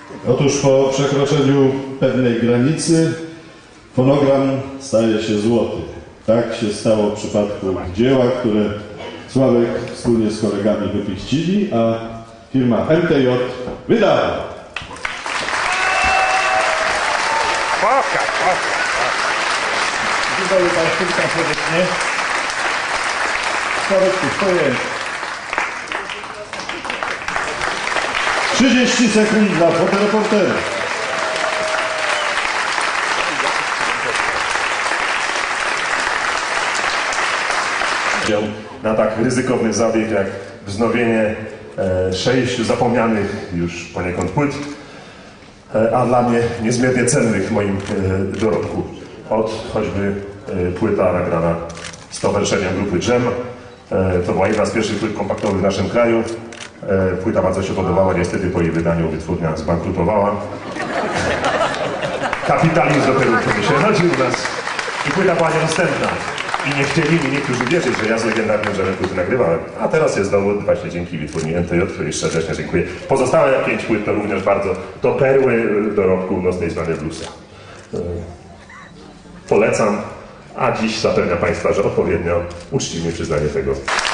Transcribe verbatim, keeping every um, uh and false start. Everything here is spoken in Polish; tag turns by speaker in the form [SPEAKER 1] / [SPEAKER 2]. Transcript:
[SPEAKER 1] Otóż po przekroczeniu pewnej granicy fonogram staje się złoty. Tak się stało w przypadku dzieła, które Sławek wspólnie z kolegami wypichcili, a firma M T J wydała.
[SPEAKER 2] Pokaż, pokaż.
[SPEAKER 3] Dzień dobry Państwu, witam serdecznie. Sławeczku, twoje.
[SPEAKER 1] trzydzieści sekund dla fotoreportera.
[SPEAKER 2] Na tak ryzykowny zabieg jak wznowienie e, sześciu zapomnianych już poniekąd płyt, e, a dla mnie niezmiernie cennych w moim e, dorobku. Od choćby e, płyta nagrana z towarzyszeniem grupy Dżem. E, to była jedna z pierwszych płyt kompaktowych w naszym kraju. E, płyta bardzo się podobała, niestety po jej wydaniu wytwórnia zbankrutowała. Kapitalizm dopiero wtedy się rodził u nas i płyta była niedostępna. I nie chcieli mi niektórzy wierzyć, że ja z legendarnym Dżemem płyty nagrywałem. A teraz jest dowód właśnie dzięki wytwórni M T J, której serdecznie dziękuję. Pozostałe pięć płyt to również bardzo to perły dorobku nocnej zmiany bluesa. Polecam, a dziś zapewniam Państwa, że odpowiednio uczciwie przyznaję tego.